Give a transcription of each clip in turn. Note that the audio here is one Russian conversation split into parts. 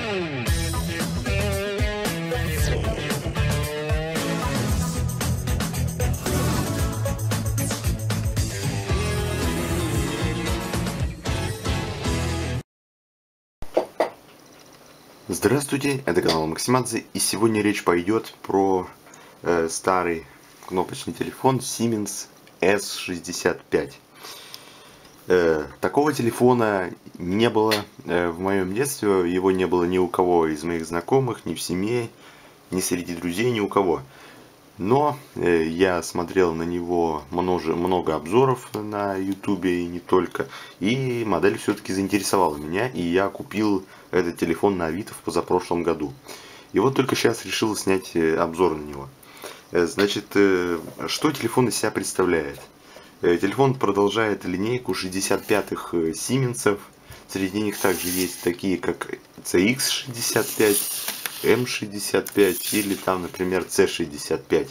Здравствуйте, это канал Максимадзе, и сегодня речь пойдет про старый кнопочный телефон Siemens S65. Такого телефона не было в моем детстве, его не было ни у кого из моих знакомых, ни в семье, ни среди друзей, ни у кого. Но я смотрел на него много обзоров на ютубе и не только, и модель все-таки заинтересовала меня, и я купил этот телефон на Авито в позапрошлом году. И вот только сейчас решил снять обзор на него. Значит, что телефон из себя представляет? Телефон продолжает линейку 65-х Siemens. Среди них также есть такие, как CX65, М65 или там, например, С65.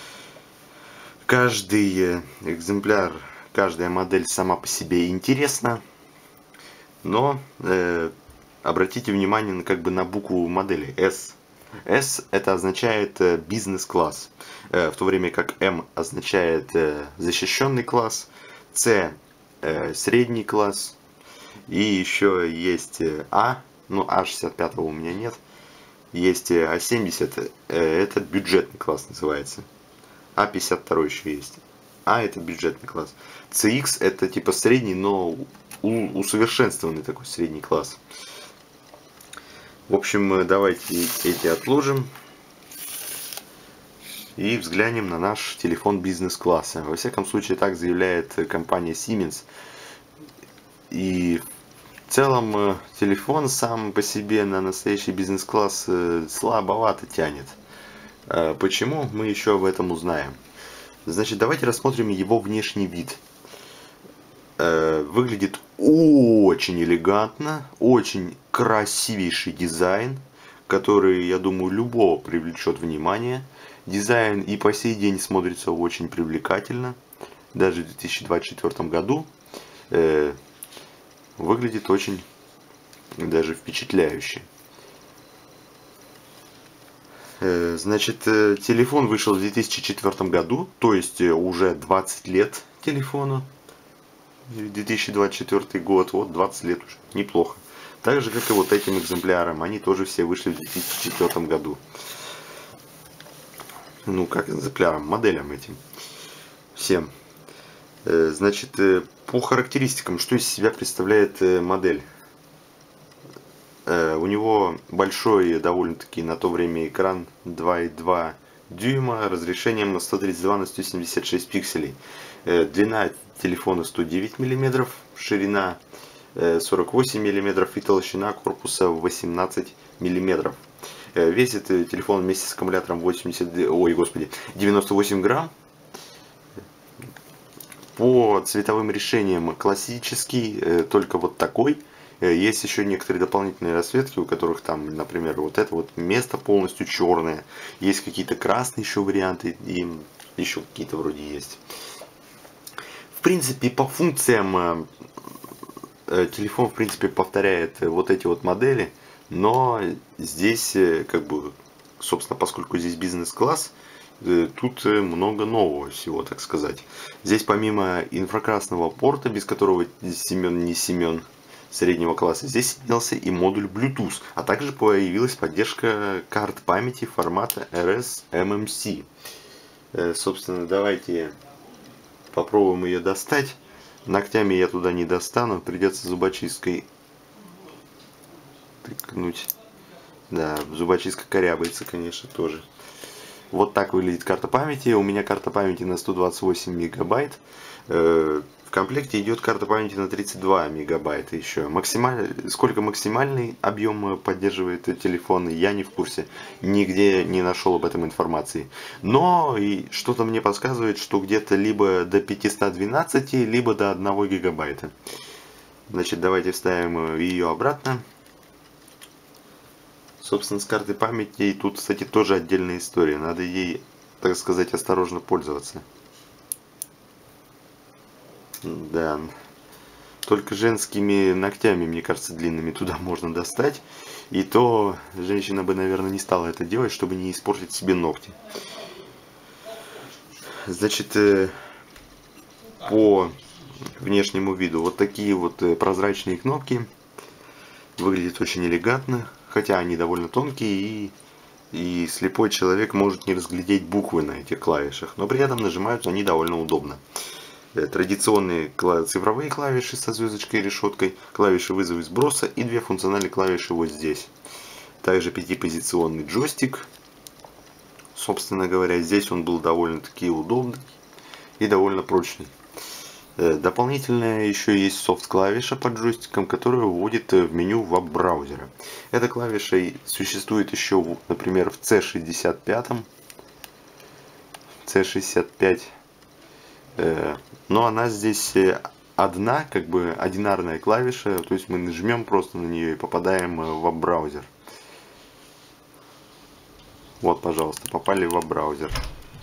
Каждый экземпляр, каждая модель сама по себе интересна, но обратите внимание на букву модели S. S это означает бизнес-класс, в то время как M означает защищенный класс, C средний класс, и еще есть А, но А65 у меня нет. Есть А70, это бюджетный класс называется. А52 еще есть. А это бюджетный класс. CX это типа средний, но усовершенствованный такой средний класс. В общем, давайте эти отложим. И взглянем на наш телефон бизнес-класса. Во всяком случае, так заявляет компания Siemens. И в целом телефон сам по себе на настоящий бизнес-класс слабовато тянет. Почему? Мы еще об этом узнаем. Значит, давайте рассмотрим его внешний вид. Выглядит очень элегантно, очень красивейший дизайн, который, я думаю, любого привлечет внимание. Дизайн и по сей день смотрится очень привлекательно. Даже в 2024 году выглядит очень даже впечатляюще. Значит, телефон вышел в 2004 году, то есть уже 20 лет телефону. 2024 год, вот 20 лет уже, неплохо. Так же, как и вот этим экземплярам, они тоже все вышли в 2004 году. Ну, как экземплярам, моделям этим. Всем. Значит, по характеристикам, что из себя представляет модель? У него большой довольно-таки на то время экран 2,2 дюйма, разрешением на 132 на 176 пикселей. Длина телефона 109 мм, ширина 48 мм и толщина корпуса 18 мм. Весит телефон вместе с аккумулятором 98 грамм. По цветовым решениям классический, только вот такой. Есть еще некоторые дополнительные расцветки, у которых там, например, вот это вот место полностью черное. Есть какие-то красные еще варианты, и еще какие-то вроде есть. В принципе, по функциям телефон, в принципе, повторяет вот эти вот модели, но здесь, собственно, поскольку здесь бизнес-класс, тут много нового всего, так сказать. Здесь помимо инфракрасного порта, без которого Семен не Семен, среднего класса, здесь имелся и модуль Bluetooth, а также появилась поддержка карт памяти формата RS-MMC. Собственно, давайте попробуем ее достать. Ногтями я туда не достану, придется зубочисткой тыкнуть. Да, зубочистка корябается, конечно, тоже. Вот так выглядит карта памяти. У меня карта памяти на 128 мегабайт. В комплекте идет карта памяти на 32 мегабайта еще. Сколько максимальный объем поддерживает телефон, я не в курсе. Нигде не нашел об этом информации. Но и что-то мне подсказывает, что где-то либо до 512, либо до 1 гигабайта. Значит, давайте вставим ее обратно. Собственно, с картой памяти тут, кстати, тоже отдельная история. Надо ей, так сказать, осторожно пользоваться. Да. только женскими ногтями, мне кажется, длинными туда можно достать. И то женщина бы, наверное, не стала это делать, чтобы не испортить себе ногти. Значит, по внешнему виду вот такие вот прозрачные кнопки. Выглядят очень элегантно, хотя они довольно тонкие, и слепой человек может не разглядеть буквы на этих клавишах, но при этом нажимаются они довольно удобно. Традиционные цифровые клавиши со звездочкой и решеткой, клавиши вызова и сброса и две функциональные клавиши вот здесь. Также пятипозиционный джойстик. Собственно говоря, здесь он был довольно-таки удобный и довольно прочный. Дополнительно еще есть софт-клавиша под джойстиком, которая вводит в меню веб-браузера. Эта клавиша существует еще, например, в C65, C65, но она здесь одна, как бы одинарная клавиша, то есть мы нажмем просто на нее и попадаем в веб-браузер. Вот, пожалуйста, попали в веб-браузер.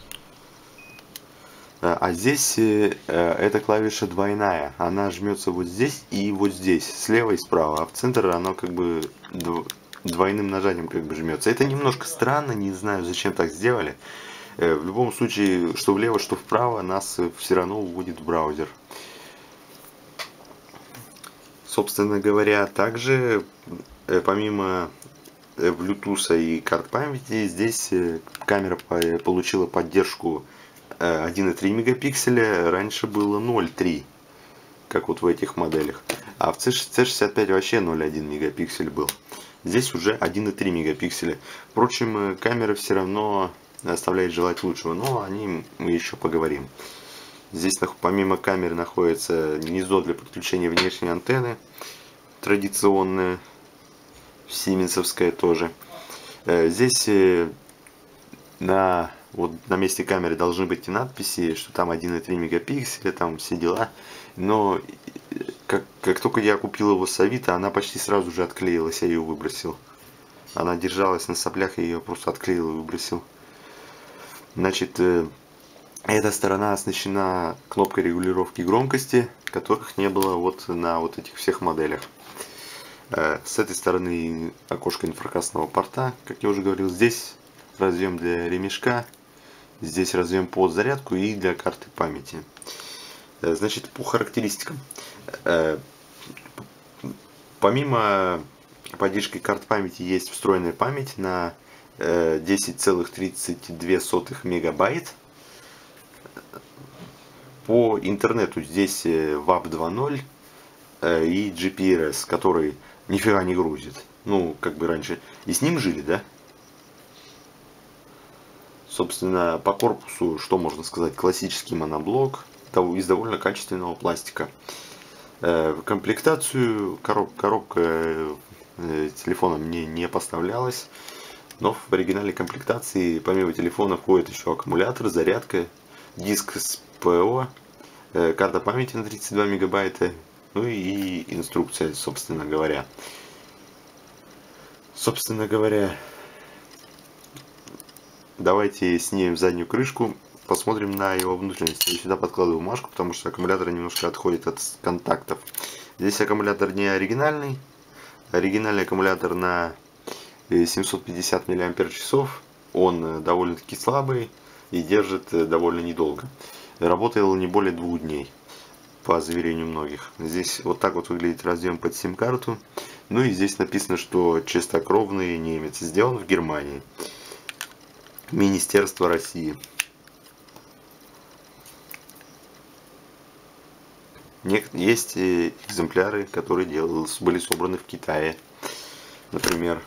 А здесь эта клавиша двойная, она жмется вот здесь и вот здесь, слева и справа, а в центр она как бы двойным нажатием как бы жмется. Это немножко странно, не знаю, зачем так сделали. В любом случае, что влево, что вправо, нас все равно уводит в браузер. Собственно говоря, также помимо Bluetooth и карт памяти, здесь камера получила поддержку 1,3 мегапикселя, раньше было 0,3, как вот в этих моделях. А в C65 вообще 0,1 мегапиксель был. Здесь уже 1,3 мегапикселя. Впрочем, камера все равно оставляет желать лучшего, но о ней мы еще поговорим. Здесь помимо камеры находится гнездо для подключения внешней антенны, традиционное, сименсовская тоже. Здесь вот на месте камеры должны быть и надписи, что там 1,3 мегапикселя, там все дела. Но как только я купил его с Авито, она почти сразу же отклеилась, я ее выбросил. Она держалась на соплях, я ее просто отклеил и выбросил. Значит, эта сторона оснащена кнопкой регулировки громкости, которых не было вот на вот этих всех моделях. С этой стороны окошко инфракрасного порта, как я уже говорил. Здесь разъем для ремешка, здесь разъем под зарядку и для карты памяти. Значит, по характеристикам. Помимо поддержки карт памяти есть встроенная память на 10,32 мегабайт. По интернету здесь WAP 2.0 и GPRS, который нифига не грузит. Ну, как бы раньше. И с ним жили, да? Собственно, по корпусу, что можно сказать, классический моноблок из довольно качественного пластика. В комплектацию коробка телефона мне не поставлялась, но в оригинальной комплектации помимо телефона входит еще аккумулятор, зарядка, диск с ПО, карта памяти на 32 мегабайта, ну и инструкция, собственно говоря. Давайте снимем заднюю крышку, посмотрим на его внутренности. Я сюда подкладываю бумажку, потому что аккумулятор немножко отходит от контактов. Здесь аккумулятор не оригинальный. Оригинальный аккумулятор на 750 мАч. Он довольно-таки слабый и держит довольно недолго. Работал не более 2 дней, по заверению многих. Здесь вот так вот выглядит разъем под сим-карту. Ну и здесь написано, что чистокровный немец. Сделан в Германии. Министерство России. Есть экземпляры, которые были собраны в Китае. Например,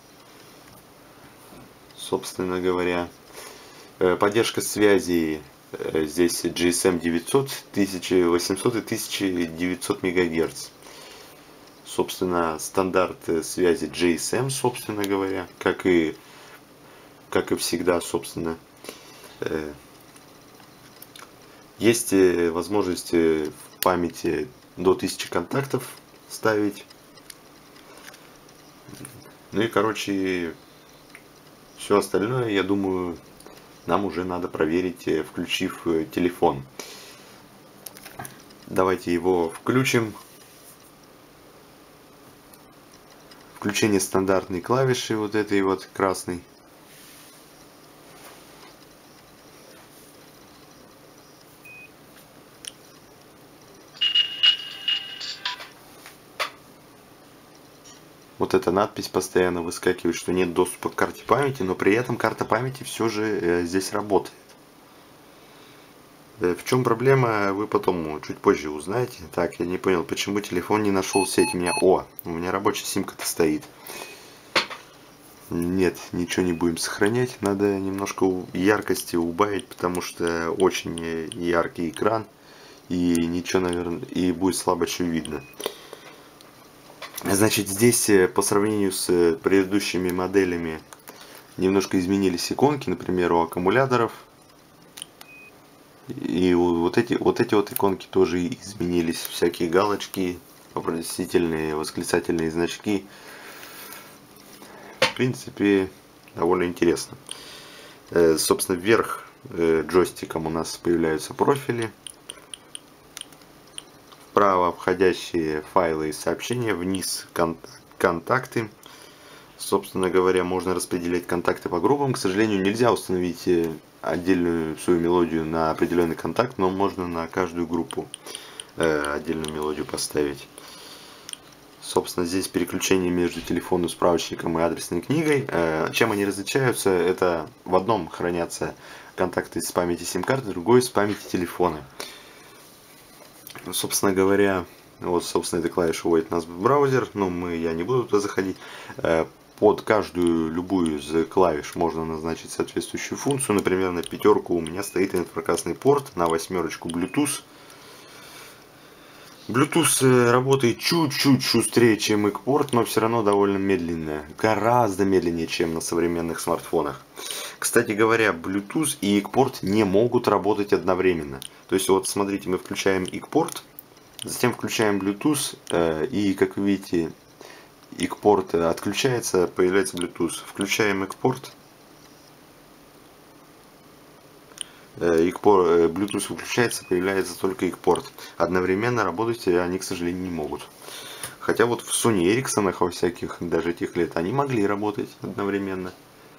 собственно говоря, поддержка связи. Здесь GSM 900, 1800 и 1900 МГц. Собственно, стандарт связи GSM, собственно говоря, как и всегда, собственно. Есть возможность в памяти до 1000 контактов ставить. Ну и, короче, все остальное, я думаю, нам уже надо проверить, включив телефон. Давайте его включим Включение стандартной клавиши, вот этой вот красной. Вот эта надпись постоянно выскакивает, что нет доступа к карте памяти, но при этом карта памяти все же здесь работает. В чем проблема, вы потом чуть позже узнаете. Так, я не понял, почему телефон не нашел сеть. У меня рабочая симка-то стоит. Нет, ничего не будем сохранять. Надо немножко яркости убавить, потому что очень яркий экран. И ничего, наверное, и будет слабо что видно. Значит, здесь по сравнению с предыдущими моделями немножко изменились иконки, например, у аккумуляторов. И вот эти вот иконки тоже изменились. Всякие галочки, вопросительные, восклицательные значки. В принципе, довольно интересно. Собственно, вверх джойстиком у нас появляются профили. Вправо входящие файлы и сообщения, вниз контакты. Собственно говоря, можно распределять контакты по группам. К сожалению, нельзя установить отдельную свою мелодию на определенный контакт, но можно на каждую группу отдельную мелодию поставить. Собственно, здесь переключение между телефонным справочником и адресной книгой. Чем они различаются? Это в одном хранятся контакты с памяти сим-карты, другой с памяти телефона. Собственно говоря, вот, собственно, эта клавиша вводит нас в браузер, но я не буду туда заходить. Под каждую, любую из клавиш можно назначить соответствующую функцию. Например, на 5 у меня стоит инфракрасный порт, на 8 Bluetooth. Bluetooth работает чуть-чуть шустрее, чем ИК-порт, но все равно довольно медленно. Гораздо медленнее, чем на современных смартфонах. Кстати говоря, Bluetooth и ИК-порт не могут работать одновременно. То есть, вот смотрите, мы включаем ИК-порт, затем включаем Bluetooth, и, как вы видите, ИК-порт отключается, появляется Bluetooth. Включаем ИК-порт. Bluetooth выключается, появляется только ИК-порт. Одновременно работать они, к сожалению, не могут. Хотя вот в Sony Ericsson, во всяких, даже тех лет, они могли работать одновременно.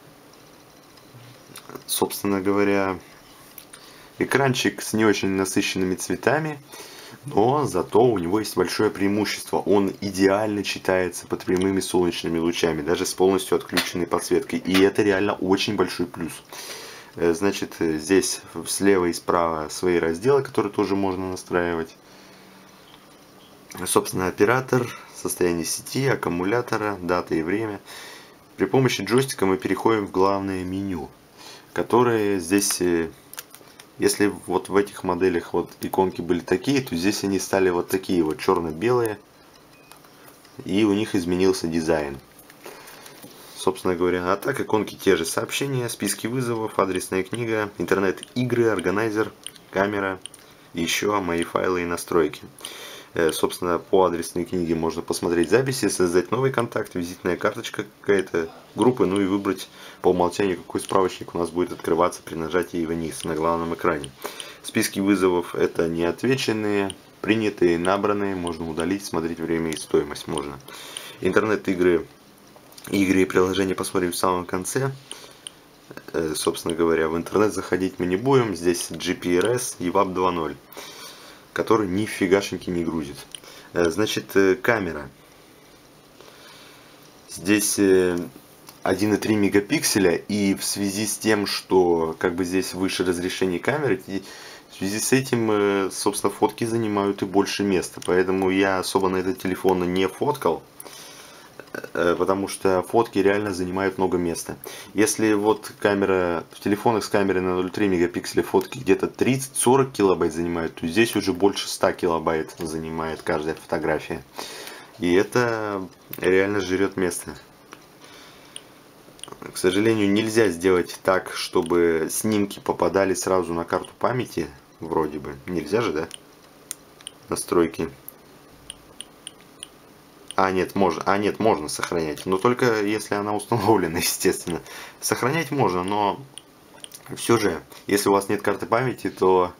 Собственно говоря, экранчик с не очень насыщенными цветами, но зато у него есть большое преимущество. Он идеально читается под прямыми солнечными лучами, даже с полностью отключенной подсветкой. И это реально очень большой плюс. Значит, здесь слева и справа свои разделы, которые тоже можно настраивать. Собственно, оператор, состояние сети, аккумулятора, дата и время. При помощи джойстика мы переходим в главное меню, которое здесь, если вот в этих моделях вот иконки были такие, то здесь они стали вот такие вот черно-белые, и у них изменился дизайн. Собственно говоря, а так иконки те же: сообщения, списки вызовов, адресная книга, интернет-игры, органайзер, камера, еще мои файлы и настройки. Собственно, по адресной книге можно посмотреть записи, создать новый контакт, визитная карточка какая-то, группы, ну и выбрать по умолчанию, какой справочник у нас будет открываться при нажатии вниз на главном экране. Списки вызовов — это неотвеченные, принятые, набранные, можно удалить, смотреть время и стоимость можно. Интернет-игры. Игры и приложения посмотрим в самом конце. Собственно говоря, в интернет заходить мы не будем. Здесь GPRS и WAP 2.0, который нифигашеньки не грузит. Значит, камера. Здесь 1,3 мегапикселя, и в связи с тем, что как бы здесь выше разрешение камеры, в связи с этим, собственно, фотки занимают и больше места. Поэтому я особо на этот телефон не фоткал, потому что фотки реально занимают много места. Если вот камера в телефонах с камерой на 0,3 мегапикселя фотки где-то 30-40 килобайт занимают, то здесь уже больше 100 килобайт занимает каждая фотография. И это реально жрет место. К сожалению, нельзя сделать так, чтобы снимки попадали сразу на карту памяти. Вроде бы. Нельзя же, да? Настройки. Нет, можно сохранять, но только если она установлена, естественно. Сохранять можно, но все же, если у вас нет карты памяти, то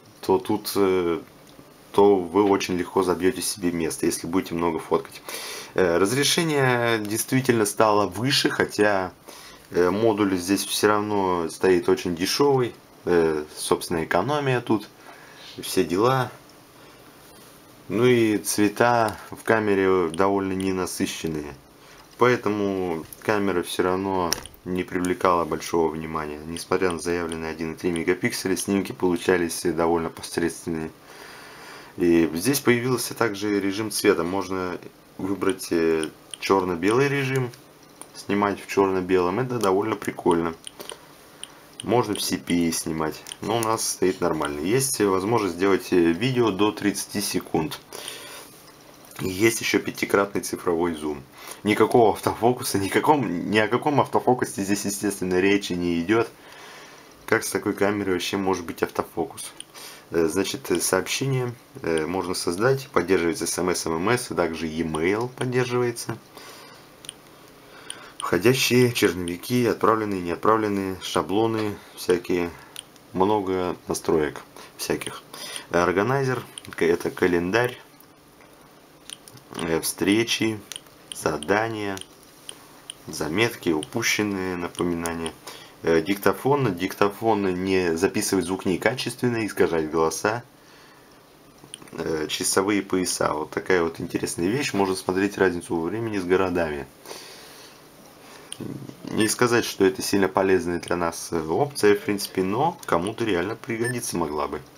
вы очень легко забьете себе место, если будете много фоткать. Разрешение действительно стало выше, хотя модуль здесь все равно стоит очень дешевый. Собственно, экономия тут, все дела. Ну и цвета в камере довольно ненасыщенные. Поэтому камера все равно не привлекала большого внимания. Несмотря на заявленные 1,3 мегапикселя, снимки получались довольно посредственные. И здесь появился также режим цвета. Можно выбрать черно-белый режим, снимать в черно-белом. Это довольно прикольно. Можно в CPI снимать, но у нас стоит нормально. Есть возможность сделать видео до 30 секунд. И есть еще 5-кратный цифровой зум. Никакого автофокуса, ни о каком автофокусе здесь, естественно, речи не идет. Как с такой камерой вообще может быть автофокус? Значит, сообщение можно создать, поддерживается смс, ММС, также e-mail поддерживается. Входящие, черновики, отправленные, не отправленные, шаблоны всякие, много настроек всяких. Органайзер, это календарь, встречи, задания, заметки, упущенные, напоминания. Диктофон не записывает звук некачественно, искажает голоса. Часовые пояса, вот такая вот интересная вещь, можно смотреть разницу во времени с городами. Не сказать, что это сильно полезная для нас опция, в принципе, но кому-то реально пригодиться могла бы.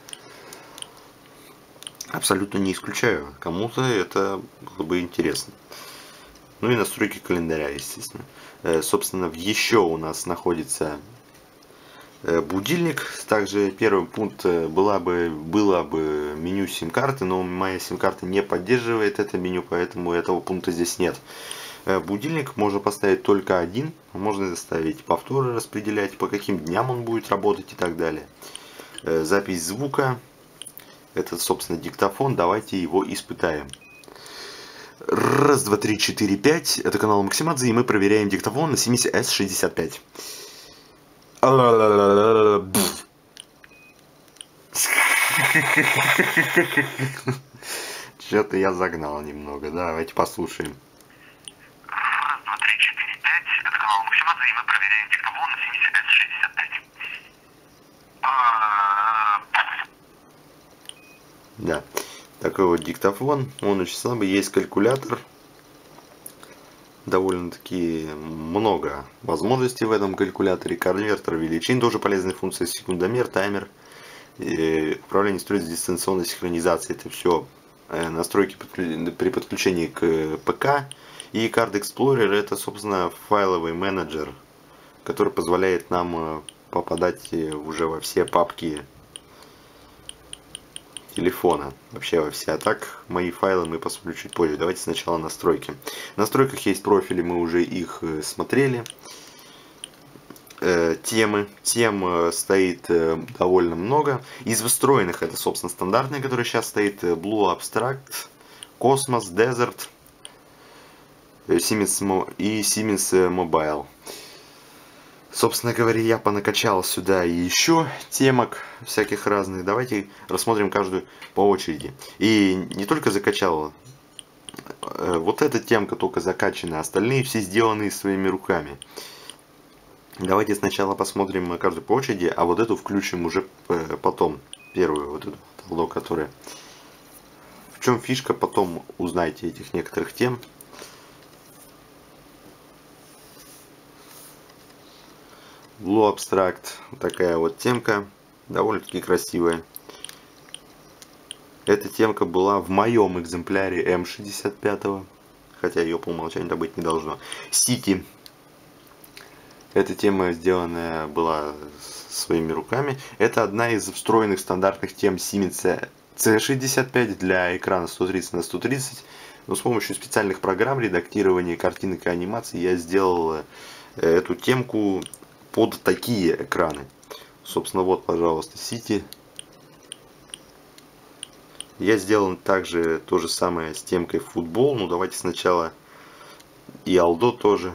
Абсолютно не исключаю, кому-то это было бы интересно. Ну и настройки календаря, естественно. Собственно, еще у нас находится будильник. Также первый пункт было бы меню сим-карты, но моя сим-карта не поддерживает это меню, поэтому этого пункта здесь нет. Будильник можно поставить только один, можно ставить повторы, распределять, по каким дням он будет работать и так далее. Запись звука, это, собственно, диктофон, давайте его испытаем. Раз, два, три, четыре, пять, это канал Максимадзе, и мы проверяем диктофон на Siemens S65. Что-то я загнал немного, давайте послушаем. Да, такой вот диктофон, он очень слабый, есть калькулятор, довольно-таки много возможностей в этом калькуляторе, конвертер величин, тоже полезная функция, секундомер, таймер, управление строится дистанционной синхронизацией, это все настройки при подключении к ПК, и Card Explorer это, собственно, файловый менеджер, который позволяет нам попадать уже во все папки телефона, вообще во все. А так, мои файлы мы посмотрим чуть позже. Давайте сначала настройки. В настройках есть профили, мы уже их смотрели. Тем стоит довольно много. Из встроенных это, собственно, стандартные, которые сейчас стоит Blue Abstract, Cosmos, Desert, Siemens и Siemens Mobile. Собственно говоря, я понакачал сюда еще темок всяких разных. Давайте рассмотрим каждую по очереди. И не только закачал, вот эта темка только закачана, остальные все сделаны своими руками. Давайте сначала посмотрим каждую по очереди, а вот эту включим уже потом. Первую вот эту табло, которая... В чем фишка, потом узнаете этих некоторых тем. Blue Abstract, такая вот темка, довольно-таки красивая. Эта темка была в моем экземпляре М65, хотя ее по умолчанию быть не должно. City. Эта тема сделанная была своими руками. Это одна из встроенных стандартных тем Siemens C65 для экрана 130 на 130. Но с помощью специальных программ редактирования картинок и анимаций я сделал эту темку под такие экраны. Собственно, вот, пожалуйста, City. Я сделал также то же самое с темкой футбол. Ну, давайте сначала и Aldo тоже.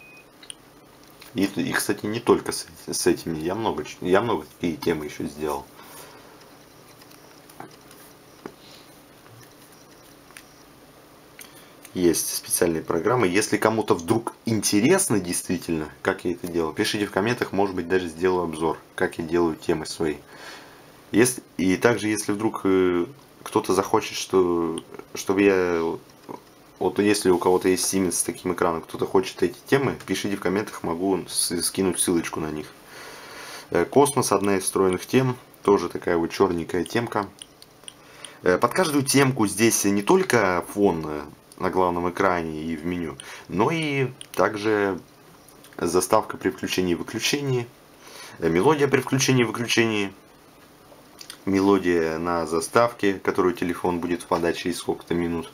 И кстати, не только с этими. Я много такие темы еще сделал. есть специальные программы. Если кому-то вдруг интересно действительно, как я это делаю, пишите в комментах, может быть, даже сделаю обзор, как я делаю темы свои. И также, если вдруг кто-то захочет, чтобы я... Вот если у кого-то есть Siemens с таким экраном, кто-то хочет эти темы, пишите в комментах, могу скинуть ссылочку на них. Космос, одна из встроенных тем, тоже такая вот черненькая темка. Под каждую темку здесь не только фон на главном экране и в меню, но и также заставка при включении и выключении, мелодия при включении и выключении, мелодия на заставке, которую телефон будет впадать через сколько-то минут.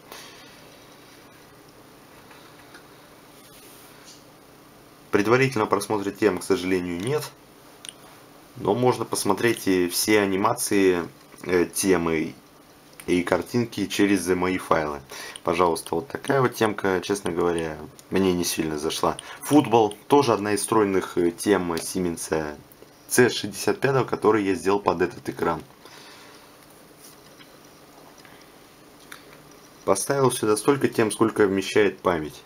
Предварительного просмотра тем, к сожалению, нет, но можно посмотреть все анимации темы и картинки через мои файлы. Пожалуйста, вот такая вот темка, честно говоря, мне не сильно зашла. Футбол, тоже одна из встроенных тем Siemens C65, который я сделал под этот экран. Поставил сюда столько тем, сколько вмещает память.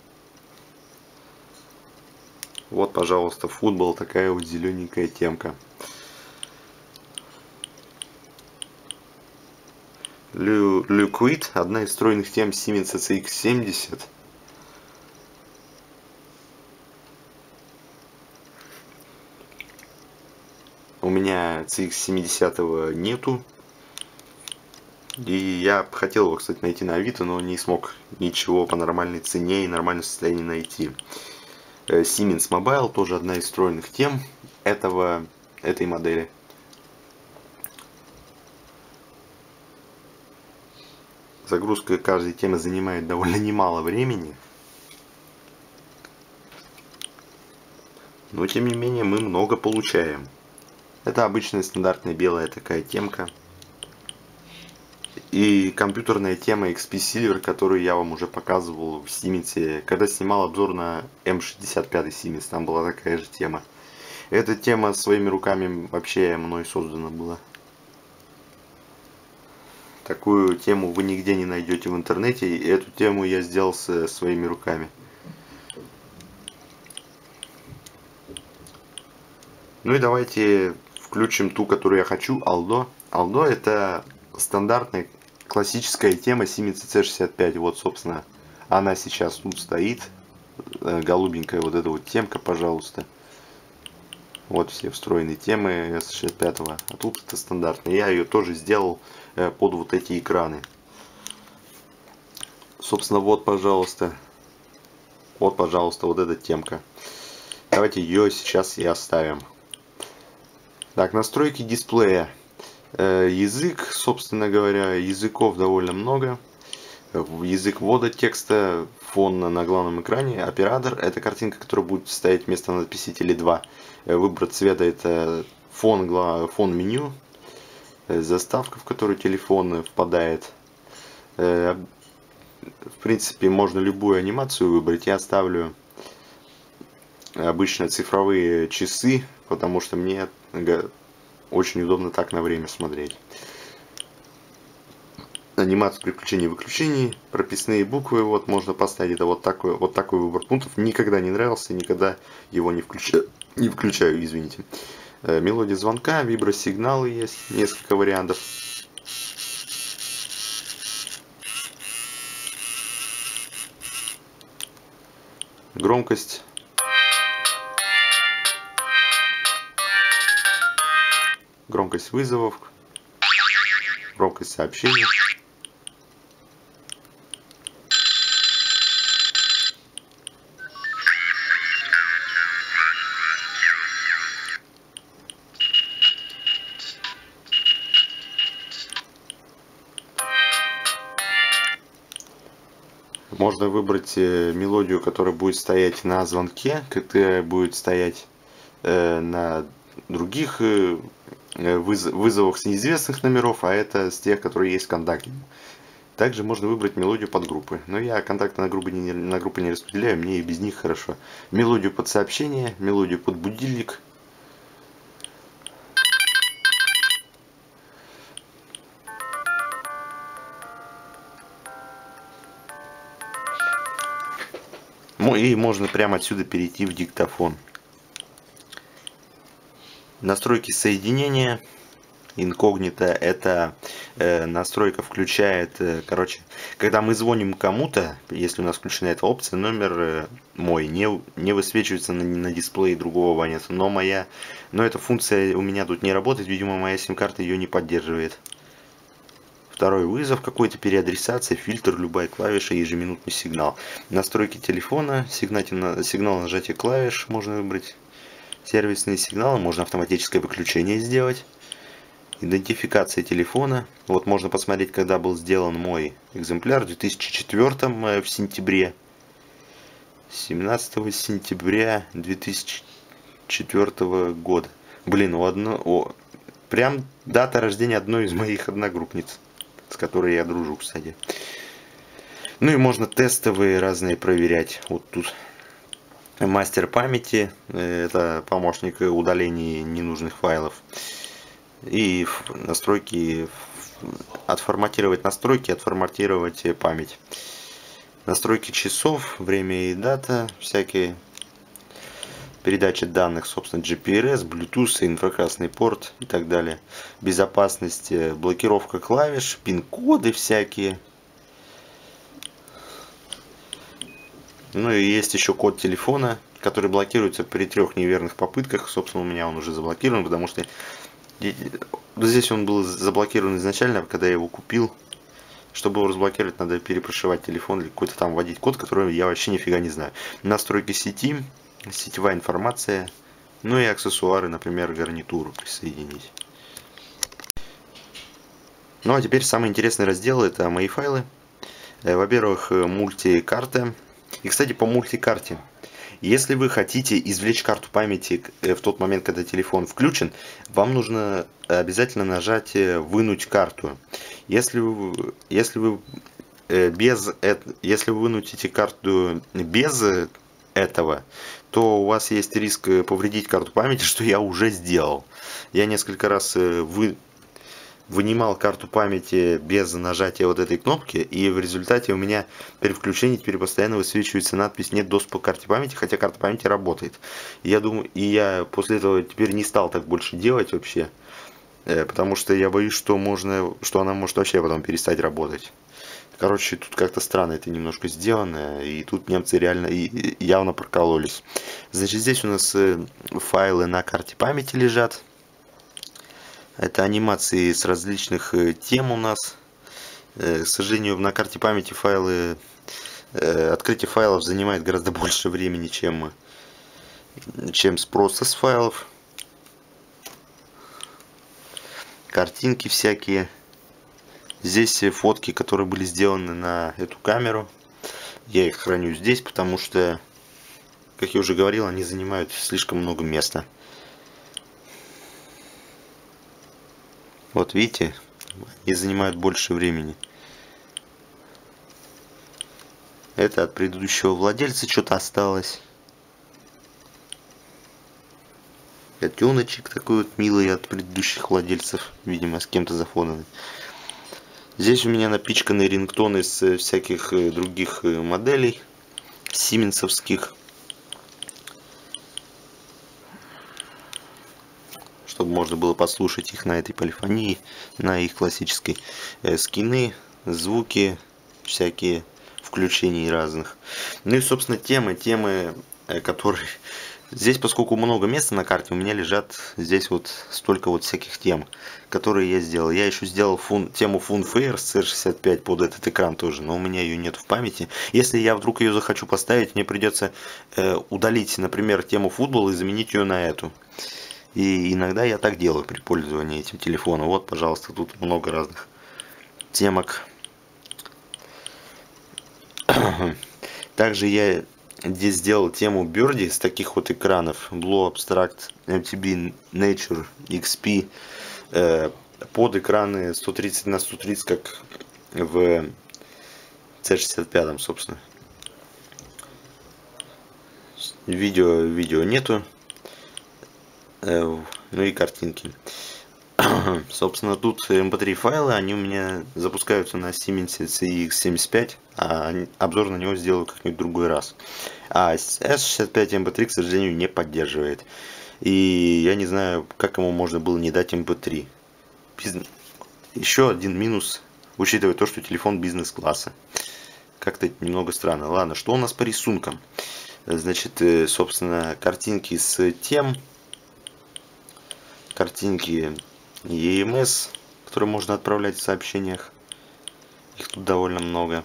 Вот, пожалуйста, футбол, такая вот зелененькая темка. Liquid, одна из встроенных тем Siemens CX70. У меня CX70 нету. И я хотел его, кстати, найти на Авито, но не смог ничего по нормальной цене и нормальном состоянии найти. Siemens Mobile, тоже одна из встроенных тем этой модели. Загрузка каждой темы занимает довольно немало времени. Но тем не менее мы много получаем. Это обычная стандартная белая такая темка. И компьютерная тема XP Silver, которую я вам уже показывал в Siemens, когда снимал обзор на M65 Siemens, там была такая же тема. Эта тема своими руками вообще мной создана была. Такую тему вы нигде не найдете в интернете, и эту тему я сделал своими руками. Ну и давайте включим ту, которую я хочу, Aldo. Aldo это стандартная классическая тема Siemens C65. Вот, собственно, она сейчас тут стоит. Голубенькая вот эта вот темка, пожалуйста. Вот все встроенные темы S65. А тут это стандартная. Я ее тоже сделал под вот эти экраны. Собственно, вот, пожалуйста. Вот, пожалуйста, вот эта темка. Давайте ее сейчас и оставим. Так, настройки дисплея. Язык, собственно говоря, языков довольно много. Язык ввода текста, фон на главном экране, оператор, это картинка, которая будет стоять вместо надписи Tele2. Выбор цвета это фон меню, заставка, в которую телефон впадает. В принципе, можно любую анимацию выбрать. Я оставлю обычно цифровые часы, потому что мне очень удобно так на время смотреть. Анимацию при включении и выключении, прописные буквы, вот можно поставить. Это вот такой выбор пунктов. Никогда не нравился, никогда его не включаю, извините. Мелодия звонка, вибросигналы есть, несколько вариантов. Громкость. Громкость вызовов. Громкость сообщений. Можно выбрать мелодию, которая будет стоять на звонке, которая будет стоять на других вызовах с неизвестных номеров, а это с тех, которые есть в контакте. Также можно выбрать мелодию под группы. Но я контакты на группы не распределяю, мне и без них хорошо. Мелодию под сообщение, мелодию под будильник. И можно прямо отсюда перейти в диктофон. Настройки соединения. Инкогнито — это настройка включает, короче, когда мы звоним кому-то, если у нас включена эта опция, номер мой не высвечивается на дисплее другого абонента, но эта функция у меня тут не работает, видимо, моя сим-карта ее не поддерживает. Второй вызов какой-то, переадресация, фильтр, любая клавиша, ежеминутный сигнал. Настройки телефона, сигнал нажатия клавиш можно выбрать. Сервисные сигналы, можно автоматическое выключение сделать. Идентификация телефона. Вот можно посмотреть, когда был сделан мой экземпляр. В 2004 в сентябре. 17 сентября 2004 года. Блин, прям дата рождения одной из моих одногруппниц, с которой я дружу, кстати. Ну и можно тестовые разные проверять. Вот тут мастер памяти. Это помощник удаления ненужных файлов. И настройки, отформатировать настройки, отформатировать память. Настройки часов, время и дата, всякие передача данных, собственно, GPRS, Bluetooth, инфракрасный порт и так далее. Безопасность, блокировка клавиш, пин-коды всякие. Ну и есть еще код телефона, который блокируется при 3 неверных попытках. Собственно, у меня он уже заблокирован, потому что здесь он был заблокирован изначально, когда я его купил. Чтобы его разблокировать, надо перепрошивать телефон или какой-то там вводить код, который я вообще нифига не знаю. Настройки сети, сетевая информация, ну и аксессуары, например, гарнитуру присоединить. Ну а теперь самый интересный раздел — это мои файлы. Во-первых, мультикарта. И, кстати, по мультикарте. Если вы хотите извлечь карту памяти в тот момент, когда телефон включен, вам нужно обязательно нажать «Вынуть карту». Если вы вынутите карту без этого, то у вас есть риск повредить карту памяти, что я уже сделал. Я несколько раз вынимал карту памяти без нажатия вот этой кнопки, и в результате у меня при включении теперь постоянно высвечивается надпись «Нет доступа к карте памяти», хотя карта памяти работает. Я после этого теперь не стал так больше делать вообще, потому что я боюсь, что она может вообще потом перестать работать. Короче, тут как-то странно это немножко сделано, и тут немцы реально явно прокололись. Значит, здесь у нас файлы на карте памяти лежат. Это анимации с различных тем у нас. К сожалению, на карте памяти открытие файлов занимает гораздо больше времени, чем просто с файлов. Картинки всякие. Здесь фотки, которые были сделаны на эту камеру. Я их храню здесь, потому что, как я уже говорил, они занимают слишком много места. Вот видите, они занимают больше времени. Это от предыдущего владельца что-то осталось. Котеночек такой вот милый от предыдущих владельцев, видимо, с кем-то зафонанный. Здесь у меня напичканы рингтоны с всяких других моделей, сименсовских. Чтобы можно было послушать их на этой полифонии, на их классической. Скины, звуки, всякие включений разных. Ну и, собственно, темы, которые... Здесь, поскольку много места на карте, у меня лежат здесь вот столько вот всяких тем, которые я сделал. Я еще сделал тему Funfair с C65 под этот экран тоже, но у меня ее нет в памяти. Если я вдруг ее захочу поставить, мне придется удалить, например, тему футбол и заменить ее на эту. И иногда я так делаю при пользовании этим телефоном. Вот, пожалуйста, тут много разных темок. Также я здесь сделал тему Birdie с таких вот экранов. Blue Abstract, MTB, Nature, XP. Под экраны 130 на 130, как в C65, собственно. Видео нету. Ну и картинки. Собственно, тут MP3 файлы, они у меня запускаются на Siemens CX75, а обзор на него сделаю как-нибудь в другой раз. А S65 MP3, к сожалению, не поддерживает. И я не знаю, как ему можно было не дать MP3. Еще один минус, учитывая то, что телефон бизнес-класса. Как-то немного странно. Ладно, что у нас по рисункам? Значит, собственно, картинки с тем, картинки EMS, которые можно отправлять в сообщениях. Их тут довольно много.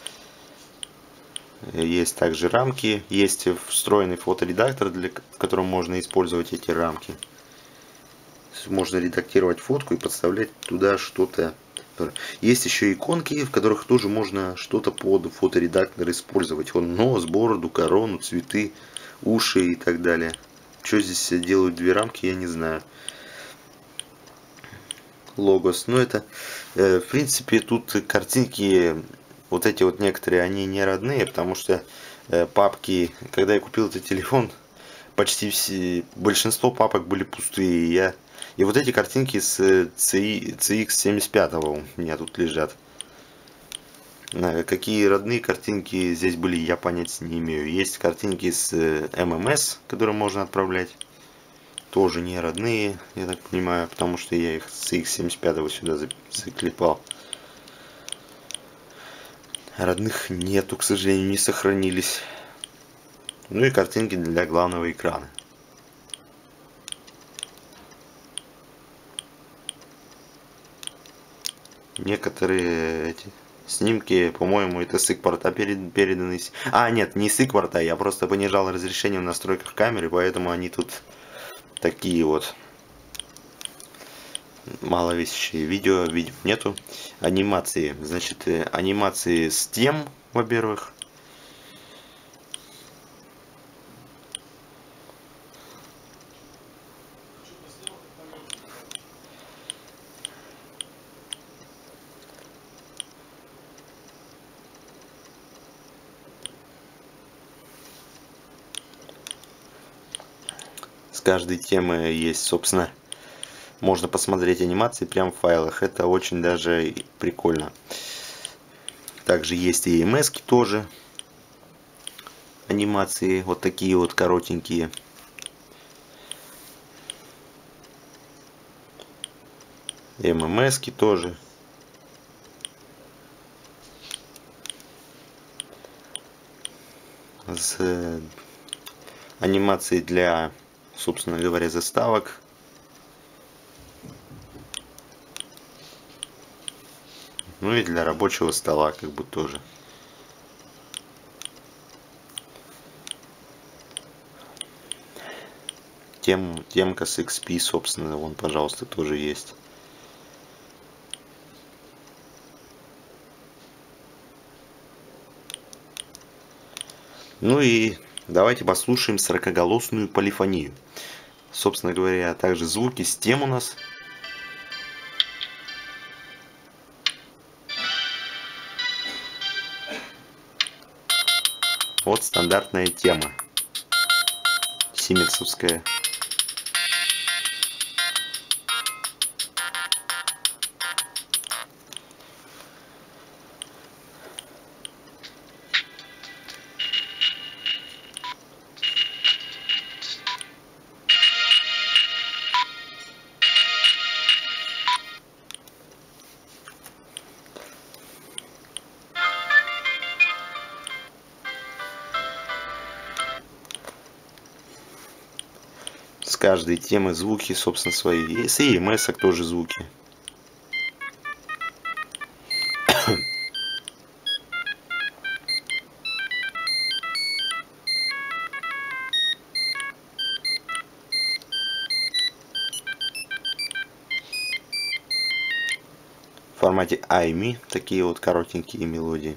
Есть также рамки, есть встроенный фоторедактор, в котором можно использовать эти рамки. Можно редактировать фотку и подставлять туда что-то. Есть еще иконки, в которых тоже можно что-то под фоторедактор использовать. Вон нос, бороду, корону, цветы, уши и так далее. Что здесь делают две рамки, я не знаю. Логос. Но это, в принципе, тут картинки, вот эти вот некоторые, они не родные, потому что папки, когда я купил этот телефон, почти все, большинство папок были пустые. И вот эти картинки с CX75 у меня тут лежат. Какие родные картинки здесь были, я понятия не имею. Есть картинки с MMS, которые можно отправлять. Тоже не родные, я так понимаю, потому что я их с X75 сюда заклепал. Родных нету, к сожалению, не сохранились. Ну и картинки для главного экрана. Некоторые эти снимки, по-моему, это с икпорта переданы. А, нет, не с икпорта, я просто понижал разрешение в настройках камеры, поэтому они тут такие вот маловесящие. Видео нету. Анимации. Значит, анимации с тем, во-первых. С каждой темы есть, собственно, можно посмотреть анимации прямо в файлах. Это очень даже прикольно. Также есть и EMS тоже. Анимации вот такие вот коротенькие. ММС тоже. С анимацией для, собственно говоря, заставок. Ну и для рабочего стола как бы тоже. Темка с XP, собственно, вон, пожалуйста, тоже есть. Ну и давайте послушаем сорокоголосную полифонию. Собственно говоря, также звуки с тем у нас. Вот стандартная тема. Сименсовская. С каждой темы звуки, собственно, свои. Есть и EMS тоже звуки. В формате AIMI такие вот коротенькие мелодии.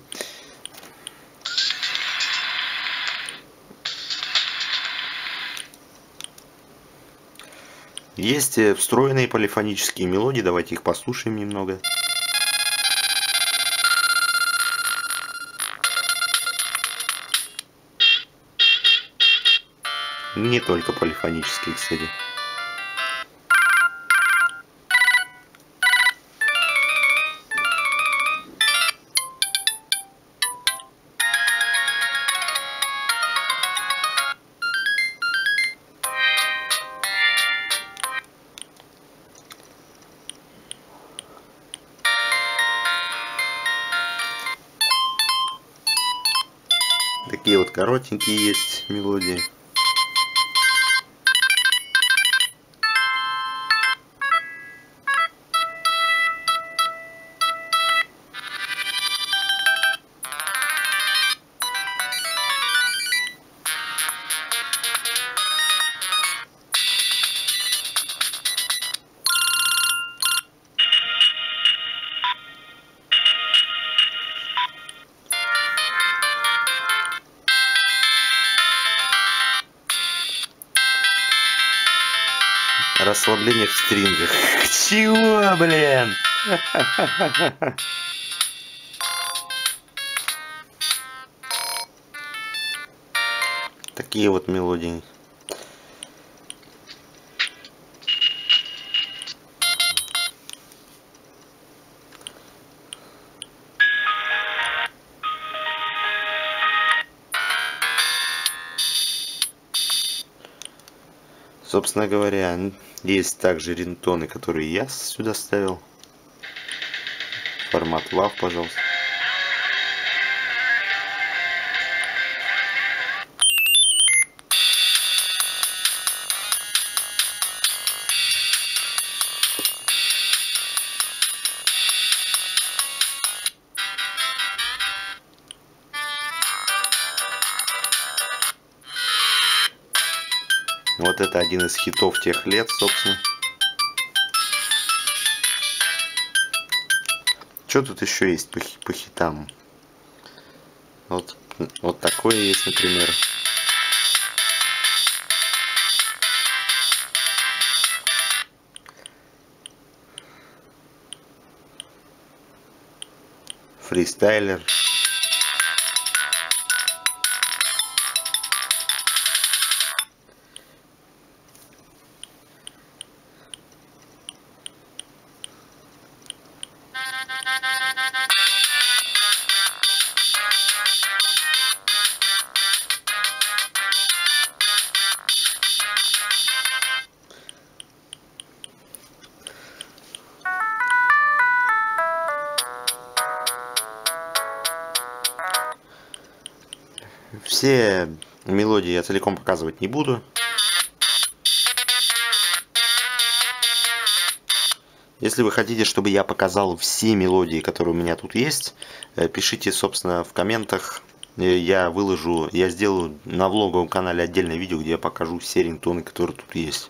Есть встроенные полифонические мелодии, давайте их послушаем немного. Не только полифонические, кстати. Такие вот коротенькие есть мелодии. Расслабление в стрингах. Чего, блин? Такие вот мелодии. Собственно говоря, есть также рингтоны, которые я сюда ставил. Формат WAV, пожалуйста. Вот это один из хитов тех лет, собственно. Что тут еще есть по хитам? Вот такое есть, например. Фристайлер. Все мелодии я целиком показывать не буду. Если вы хотите, чтобы я показал все мелодии, которые у меня тут есть, пишите, собственно, в комментах. Я сделаю на влоговом канале отдельное видео, где я покажу все рингтоны, которые тут есть.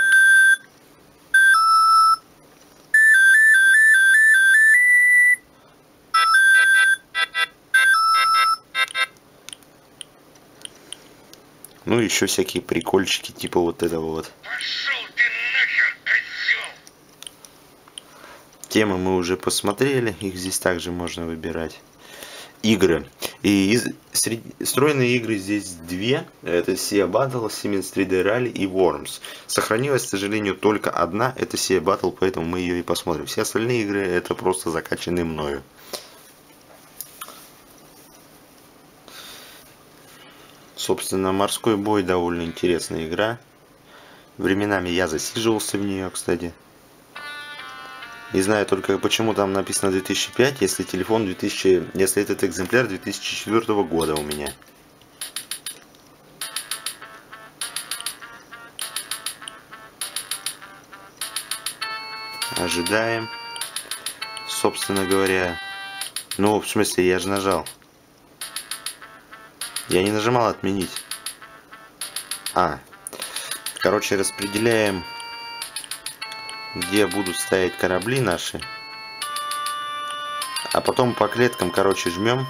Ну и еще всякие прикольчики, типа вот этого вот. Пошел ты нахер, козел! Темы мы уже посмотрели, их здесь также можно выбирать. Игры. И встроенные игры здесь две. Это SEA Battle, Siemens 3D Rally и Worms. Сохранилась, к сожалению, только одна. Это SEA Battle, поэтому мы ее и посмотрим. Все остальные игры это просто закачанные мною. Собственно, морской бой довольно интересная игра. Временами я засиживался в нее, кстати. Не знаю только почему там написано 2005, если телефон если этот экземпляр 2004 года у меня. Ожидаем. Собственно говоря. Ну, в смысле, я же нажал. Я не нажимал отменить. Короче, распределяем, где будут стоять корабли наши. А потом по клеткам, короче, жмем.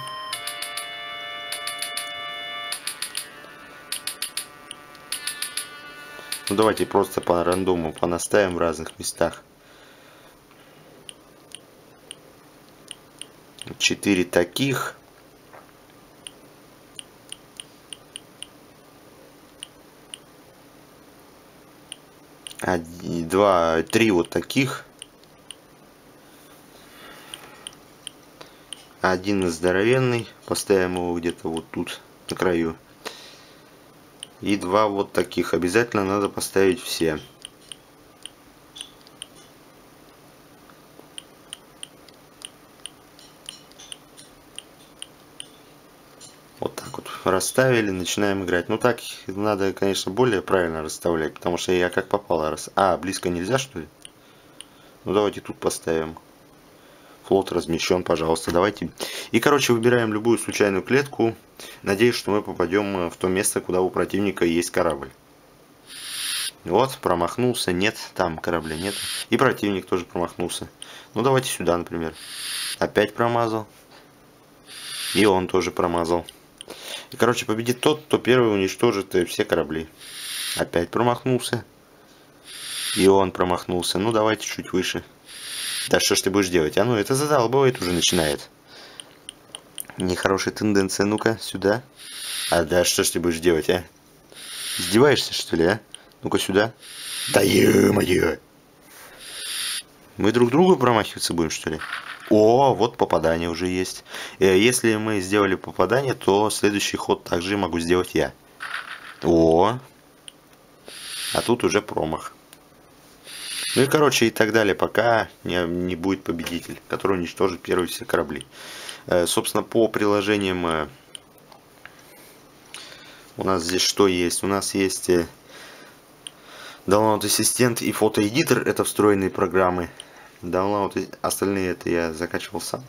Ну, давайте просто по рандому понаставим в разных местах. 4 таких. 2, 3 вот таких. Один здоровенный. Поставим его где-то вот тут, на краю. И 2 вот таких. Обязательно надо поставить все. Вот так вот Расставили, начинаем играть. Ну так надо, конечно, более правильно расставлять, потому что я как попало раз. А, близко нельзя, что ли? Ну давайте тут поставим. Флот размещен, пожалуйста, давайте. И, короче, выбираем любую случайную клетку. Надеюсь, что мы попадем в то место, куда у противника есть корабль. Вот, промахнулся, нет, там корабля нет. И противник тоже промахнулся. Ну давайте сюда, например. Опять промазал. И он тоже промазал. И, короче, победит тот, кто первый уничтожит все корабли. Опять промахнулся. И он промахнулся. Ну давайте чуть выше. Да что ж ты будешь делать? А ну это задалбывает уже начинает. Нехорошая тенденция. Ну-ка, сюда. А да что ж ты будешь делать, а? Издеваешься, что ли, а? Ну-ка сюда. Да ё-моё. Мы друг другу промахиваться будем, что ли? О, вот попадание уже есть. Если мы сделали попадание, то следующий ход также могу сделать я. О. А тут уже промах. Ну и короче и так далее, пока не будет победитель, который уничтожит первые все корабли. Собственно, по приложениям у нас здесь что есть? У нас есть Download ассистент и фотоэдитор, это встроенные программы. Download, остальные это я закачивал сам.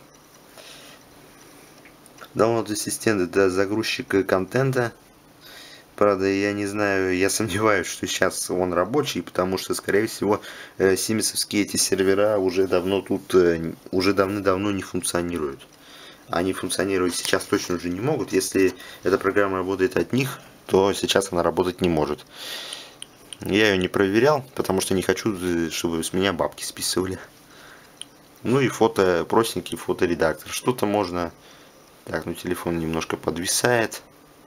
Download ассистент это загрузчик контента. Правда, я не знаю, я сомневаюсь, что сейчас он рабочий, потому что, скорее всего, симсовские эти сервера уже давно тут, уже давным-давно не функционируют. Они функционировать сейчас точно уже не могут. Если эта программа работает от них, то сейчас она работать не может. Я ее не проверял, потому что не хочу, чтобы с меня бабки списывали. Ну и фото, простенький фоторедактор. Что-то можно... Так, ну телефон немножко подвисает.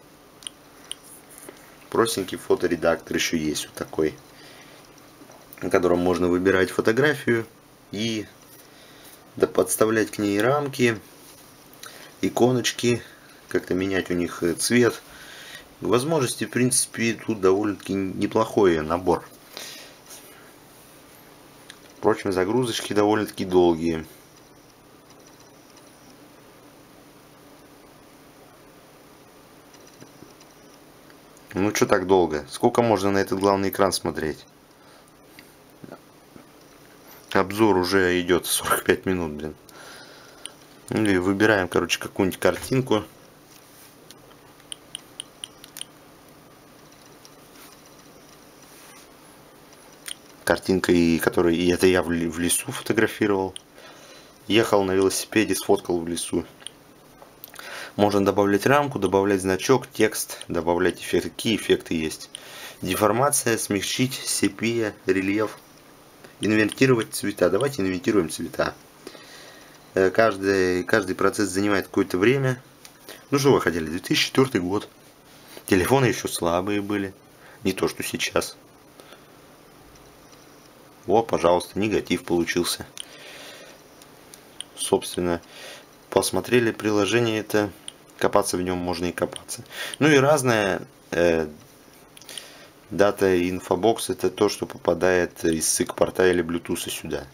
Простенький фоторедактор еще есть вот такой, на котором можно выбирать фотографию и подставлять к ней рамки, иконочки, как-то менять у них цвет. Возможности, в принципе, тут довольно-таки неплохой набор. Впрочем, загрузочки довольно-таки долгие. Ну что так долго? Сколько можно на этот главный экран смотреть? Обзор уже идет 45 минут, блин. Или выбираем, короче, какую-нибудь картинку. Картинка, которую это я в лесу фотографировал. Ехал на велосипеде, сфоткал в лесу. Можно добавлять рамку, добавлять значок, текст, добавлять эффекты. Какие эффекты есть? Деформация, смягчить, сепия, рельеф. Инвертировать цвета. Давайте инвертируем цвета. Каждый процесс занимает какое-то время. Ну что вы хотели? 2004 год. Телефоны еще слабые были. Не то, что сейчас. О, пожалуйста, негатив получился. Собственно, посмотрели приложение это. Копаться в нем можно и копаться. Ну и разное. Дата инфобокс это то, что попадает из SIG-порта или Bluetooth сюда.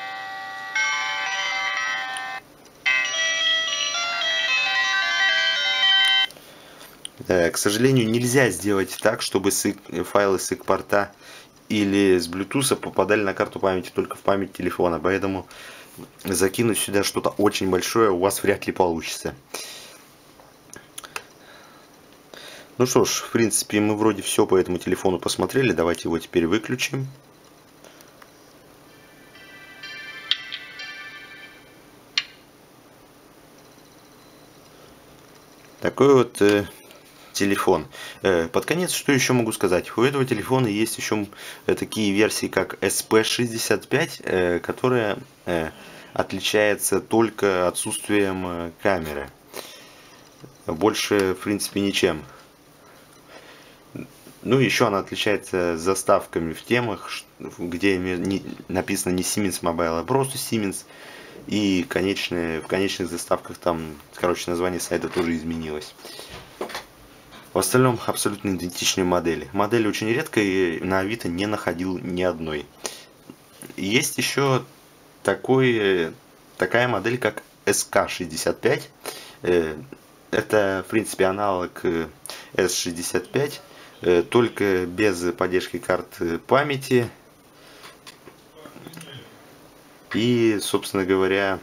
К сожалению, нельзя сделать так, чтобы файлы с SIG-порта или с Bluetooth попадали на карту памяти только в память телефона. Поэтому закинуть сюда что-то очень большое у вас вряд ли получится. Ну что ж, в принципе, мы вроде все по этому телефону посмотрели. Давайте его теперь выключим. Такой вот телефон. Под конец, что еще могу сказать? У этого телефона есть еще такие версии, как SP65, которая отличается только отсутствием камеры. Больше, в принципе, ничем. Ну, еще она отличается заставками в темах, где написано не Siemens Mobile, а просто Siemens. И в конечных заставках там, короче, название сайта тоже изменилось. В остальном абсолютно идентичные модели. Модель очень редкая, и на Авито не находил ни одной. Есть еще такая модель, как SK65. Это, в принципе, аналог S65, только без поддержки карт памяти. И, собственно говоря,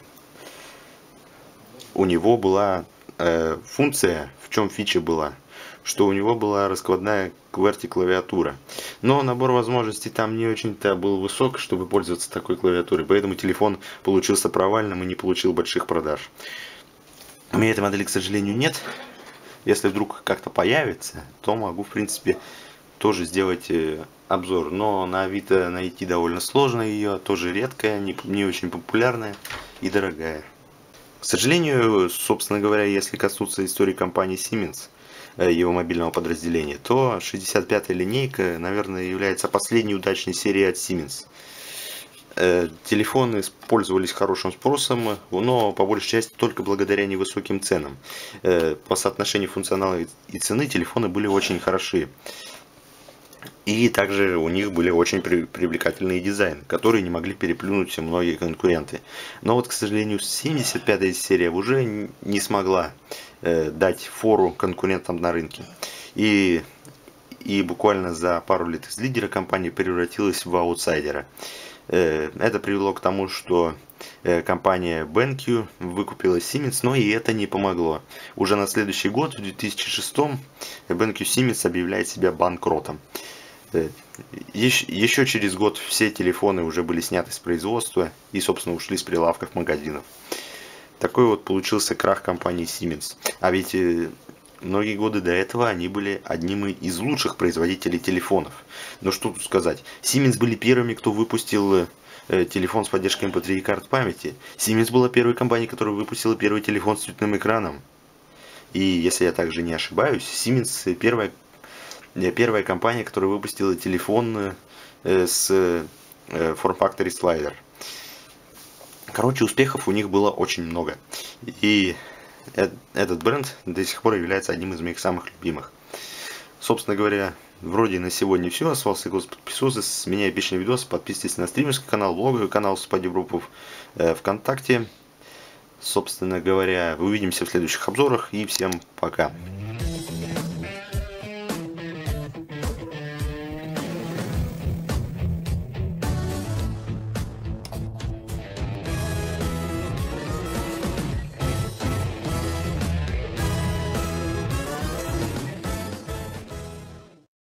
у него была функция, в чем фича была, что у него была раскладная QWERTY клавиатура. Но набор возможностей там не очень-то был высок, чтобы пользоваться такой клавиатурой, поэтому телефон получился провальным и не получил больших продаж. У меня этой модели, к сожалению, нет. Если вдруг как-то появится, то могу, в принципе, тоже сделать обзор. Но на Авито найти довольно сложно ее, тоже редкая, не очень популярная и дорогая. К сожалению, собственно говоря, если коснуться истории компании Siemens, его мобильного подразделения, то 65-я линейка, наверное, является последней удачной серией от Siemens. Телефоны пользовались хорошим спросом, но по большей части только благодаря невысоким ценам. По соотношению функционала и цены телефоны были очень хороши. И также у них были очень привлекательные дизайны, которые не могли переплюнуть многие конкуренты. Но вот, к сожалению, 75-я серия уже не смогла дать фору конкурентам на рынке. И буквально за пару лет из лидера компания превратилась в аутсайдера. Это привело к тому, что компания BenQ выкупила Siemens, но и это не помогло. Уже на следующий год, в 2006, BenQ Siemens объявляет себя банкротом. Еще через год все телефоны уже были сняты с производства и, собственно, ушли с прилавков магазинов. Такой вот получился крах компании Siemens. А ведь многие годы до этого они были одним из лучших производителей телефонов. Но что тут сказать, Siemens были первыми, кто выпустил телефон с поддержкой MP3 и карт памяти. Siemens была первой компанией, которая выпустила первый телефон с цветным экраном. И если я также не ошибаюсь, Siemens первая компания, которая выпустила телефон с форм-факторе слайдер. Короче, успехов у них было очень много. И этот бренд до сих пор является одним из моих самых любимых. Собственно говоря, вроде на сегодня все. Остался подписываться. С меня эпичный видос. Подписывайтесь на стримерский канал, блоговый канал, спадигруппов ВКонтакте. Собственно говоря, увидимся в следующих обзорах. И всем пока.